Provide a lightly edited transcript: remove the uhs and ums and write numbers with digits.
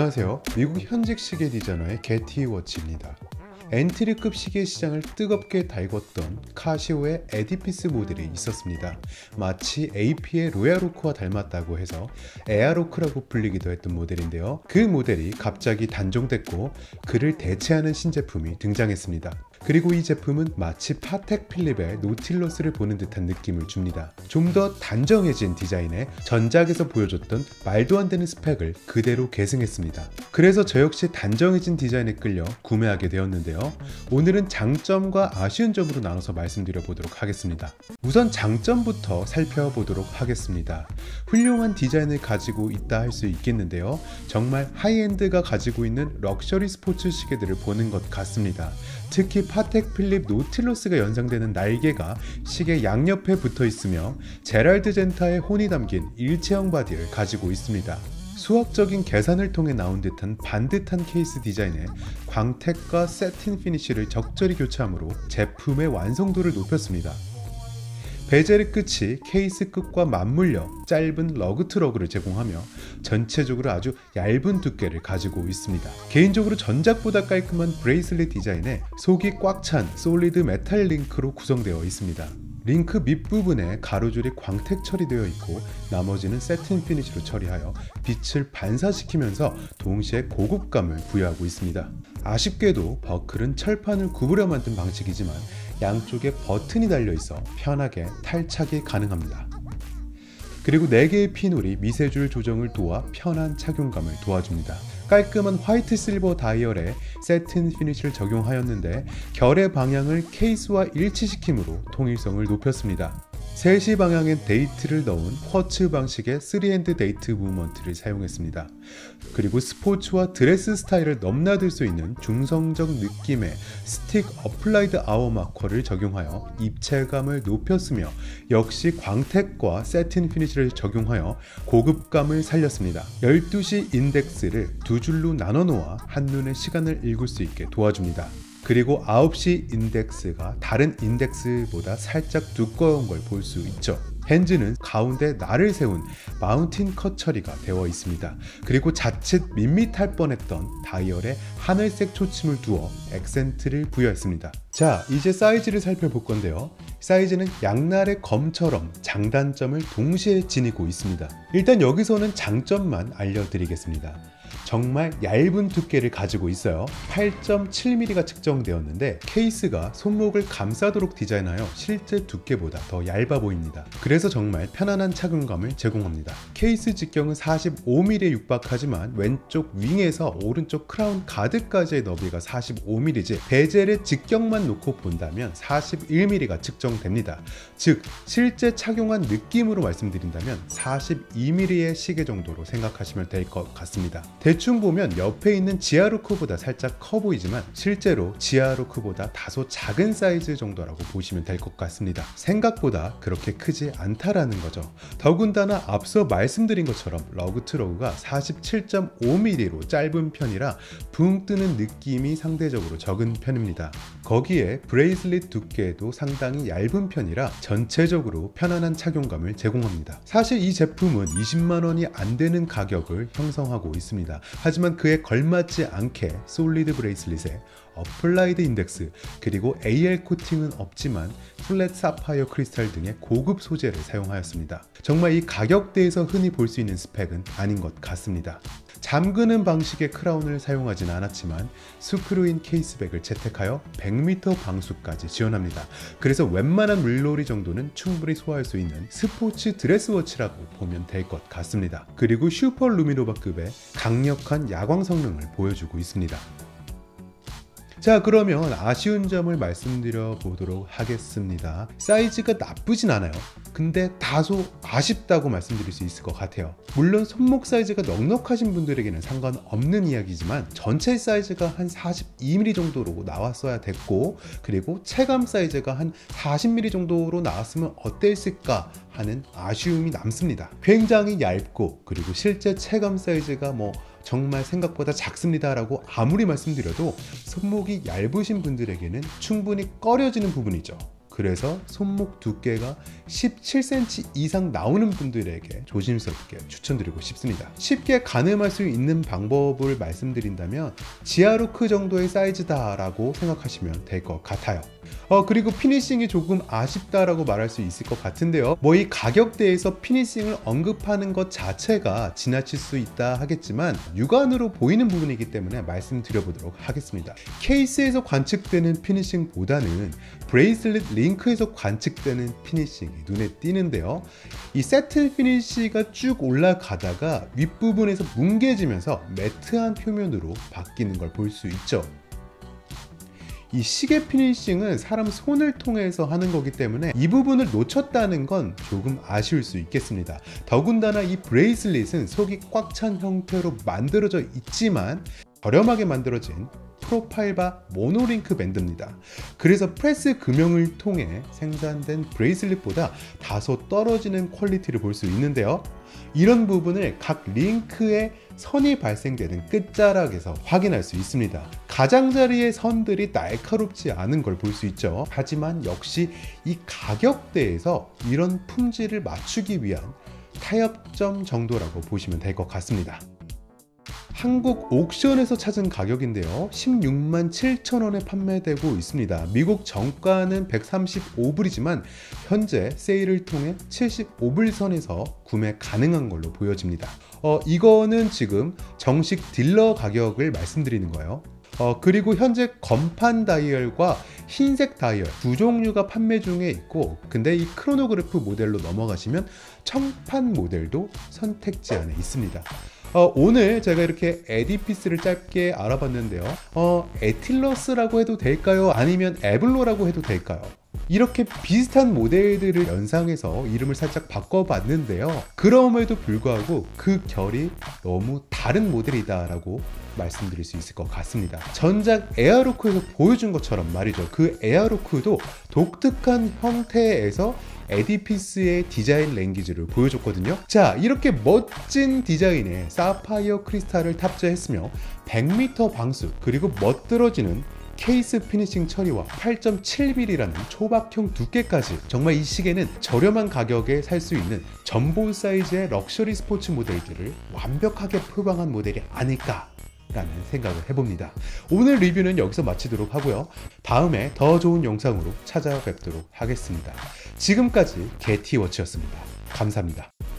안녕하세요. 미국 현직 시계 디자이너의 게티 워치입니다. 엔트리급 시계 시장을 뜨겁게 달궜던 카시오의 에디피스 모델이 있었습니다. 마치 AP의 로얄오크와 닮았다고 해서 에아로크라고 불리기도 했던 모델인데요. 그 모델이 갑자기 단종됐고 그를 대체하는 신제품이 등장했습니다. 그리고 이 제품은 마치 파텍 필립의 노틸러스를 보는 듯한 느낌을 줍니다. 좀 더 단정해진 디자인에 전작에서 보여줬던 말도 안 되는 스펙을 그대로 계승했습니다. 그래서 저 역시 단정해진 디자인에 끌려 구매하게 되었는데요. 오늘은 장점과 아쉬운 점으로 나눠서 말씀드려 보도록 하겠습니다. 우선 장점부터 살펴보도록 하겠습니다. 훌륭한 디자인을 가지고 있다 할 수 있겠는데요. 정말 하이엔드가 가지고 있는 럭셔리 스포츠 시계들을 보는 것 같습니다. 특히 파텍 필립 노틸러스가 연상되는 날개가 시계 양옆에 붙어 있으며 제랄드 젠타의 혼이 담긴 일체형 바디를 가지고 있습니다. 수학적인 계산을 통해 나온 듯한 반듯한 케이스 디자인에 광택과 세틴 피니쉬를 적절히 교체함으로 제품의 완성도를 높였습니다. 베젤의 끝이 케이스 끝과 맞물려 짧은 러그트 러그를 제공하며 전체적으로 아주 얇은 두께를 가지고 있습니다. 개인적으로 전작보다 깔끔한 브레이슬릿 디자인에 속이 꽉 찬 솔리드 메탈 링크로 구성되어 있습니다. 링크 밑부분에 가로줄이 광택 처리되어 있고 나머지는 세틴 피니쉬로 처리하여 빛을 반사시키면서 동시에 고급감을 부여하고 있습니다. 아쉽게도 버클은 철판을 구부려 만든 방식이지만 양쪽에 버튼이 달려있어 편하게 탈착이 가능합니다. 그리고 4개의 핀홀이 미세줄 조정을 도와 편한 착용감을 도와줍니다. 깔끔한 화이트 실버 다이얼에 세틴 피니쉬를 적용하였는데 결의 방향을 케이스와 일치시킴으로 통일성을 높였습니다. 3시 방향엔 데이트를 넣은 쿼츠 방식의 3핸드 데이트 무브먼트를 사용했습니다. 그리고 스포츠와 드레스 스타일을 넘나들 수 있는 중성적 느낌의 스틱 어플라이드 아워 마커를 적용하여 입체감을 높였으며 역시 광택과 세틴 피니쉬를 적용하여 고급감을 살렸습니다. 12시 인덱스를 두 줄로 나눠 놓아 한눈에 시간을 읽을 수 있게 도와줍니다. 그리고 9시 인덱스가 다른 인덱스보다 살짝 두꺼운 걸 볼 수 있죠. 핸즈는 가운데 날을 세운 마운틴 컷 처리가 되어 있습니다. 그리고 자칫 밋밋할 뻔했던 다이얼에 하늘색 초침을 두어 액센트를 부여했습니다. 자, 이제 사이즈를 살펴볼 건데요. 사이즈는 양날의 검처럼 장단점을 동시에 지니고 있습니다. 일단 여기서는 장점만 알려드리겠습니다. 정말 얇은 두께를 가지고 있어요. 8.7mm가 측정되었는데 케이스가 손목을 감싸도록 디자인하여 실제 두께보다 더 얇아 보입니다. 그래서 정말 편안한 착용감을 제공합니다. 케이스 직경은 45mm에 육박하지만 왼쪽 윙에서 오른쪽 크라운 가드까지의 너비가 45mm지 베젤의 직경만 놓고 본다면 41mm가 측정됩니다. 즉 실제 착용한 느낌으로 말씀드린다면 42mm의 시계 정도로 생각하시면 될 것 같습니다. 대충 보면 옆에 있는 지아루크보다 살짝 커 보이지만 실제로 지아루크보다 다소 작은 사이즈 정도라고 보시면 될 것 같습니다. 생각보다 그렇게 크지 않다라는 거죠. 더군다나 앞서 말씀드린 것처럼 러그트 러그가 47.5mm로 짧은 편이라 붕 뜨는 느낌이 상대적으로 적은 편입니다. 거기에 브레이슬릿 두께도 상당히 얇은 편이라 전체적으로 편안한 착용감을 제공합니다. 사실 이 제품은 20만 원이 안 되는 가격을 형성하고 있습니다. 하지만 그에 걸맞지 않게 솔리드 브레이슬릿에 어플라이드 인덱스 그리고 AL 코팅은 없지만 플랫 사파이어 크리스탈 등의 고급 소재를 사용하였습니다. 정말 이 가격대에서 흔히 볼 수 있는 스펙은 아닌 것 같습니다. 잠그는 방식의 크라운을 사용하진 않았지만 스크류인 케이스백을 채택하여 100m 방수까지 지원합니다. 그래서 웬만한 물놀이 정도는 충분히 소화할 수 있는 스포츠 드레스워치라고 보면 될 것 같습니다. 그리고 슈퍼 루미노바급의 강력한 야광 성능을 보여주고 있습니다. 자, 그러면 아쉬운 점을 말씀드려 보도록 하겠습니다. 사이즈가 나쁘진 않아요. 근데 다소 아쉽다고 말씀드릴 수 있을 것 같아요. 물론 손목 사이즈가 넉넉하신 분들에게는 상관없는 이야기지만 전체 사이즈가 한 42mm 정도로 나왔어야 됐고 그리고 체감 사이즈가 한 40mm 정도로 나왔으면 어땠을까 하는 아쉬움이 남습니다. 굉장히 얇고 그리고 실제 체감 사이즈가 정말 생각보다 작습니다 라고 아무리 말씀드려도 손목이 얇으신 분들에게는 충분히 꺼려지는 부분이죠. 그래서 손목 두께가 17cm 이상 나오는 분들에게 조심스럽게 추천드리고 싶습니다. 쉽게 가늠할 수 있는 방법을 말씀드린다면 지하루크 정도의 사이즈다 라고 생각하시면 될 것 같아요. 그리고 피니싱이 조금 아쉽다라고 말할 수 있을 것 같은데요. 이 가격대에서 피니싱을 언급하는 것 자체가 지나칠 수 있다 하겠지만 육안으로 보이는 부분이기 때문에 말씀드려보도록 하겠습니다. 케이스에서 관측되는 피니싱보다는 브레이슬릿 링크에서 관측되는 피니싱이 눈에 띄는데요. 이 세틀 피니쉬가 쭉 올라가다가 윗부분에서 뭉개지면서 매트한 표면으로 바뀌는 걸 볼 수 있죠. 이 시계 피니싱은 사람 손을 통해서 하는 거기 때문에 이 부분을 놓쳤다는 건 조금 아쉬울 수 있겠습니다. 더군다나 이 브레이슬릿은 속이 꽉 찬 형태로 만들어져 있지만 저렴하게 만들어진 프로파일바 모노링크 밴드입니다. 그래서 프레스 금형을 통해 생산된 브레이슬릿보다 다소 떨어지는 퀄리티를 볼 수 있는데요. 이런 부분을 각 링크에 선이 발생되는 끝자락에서 확인할 수 있습니다. 가장자리의 선들이 날카롭지 않은 걸 볼 수 있죠. 하지만 역시 이 가격대에서 이런 품질을 맞추기 위한 타협점 정도라고 보시면 될 것 같습니다. 한국 옥션에서 찾은 가격인데요. 16만 7천 원에 판매되고 있습니다. 미국 정가는 135불이지만 현재 세일을 통해 75불 선에서 구매 가능한 걸로 보여집니다. 이거는 지금 정식 딜러 가격을 말씀드리는 거예요. 그리고 현재 검판 다이얼과 흰색 다이얼 두 종류가 판매 중에 있고, 근데 이 크로노그래프 모델로 넘어가시면 청판 모델도 선택지 안에 있습니다. 오늘 제가 이렇게 에디피스를 짧게 알아봤는데요. 에틸러스라고 해도 될까요? 아니면 에블로라고 해도 될까요? 이렇게 비슷한 모델들을 연상해서 이름을 살짝 바꿔봤는데요. 그럼에도 불구하고 그 결이 너무 다른 모델이다 라고 말씀드릴 수 있을 것 같습니다. 전작 에어로크에서 보여준 것처럼 말이죠. 그 에어로크도 독특한 형태에서 에디피스의 디자인 랭귀지를 보여줬거든요. 자, 이렇게 멋진 디자인의 사파이어 크리스탈을 탑재했으며 100m 방수 그리고 멋들어지는 케이스 피니싱 처리와 8.7mm라는 초박형 두께까지, 정말 이 시계는 저렴한 가격에 살 수 있는 전보 사이즈의 럭셔리 스포츠 모델들을 완벽하게 표방한 모델이 아닐까 라는 생각을 해봅니다. 오늘 리뷰는 여기서 마치도록 하고요. 다음에 더 좋은 영상으로 찾아뵙도록 하겠습니다. 지금까지 게티워치였습니다. 감사합니다.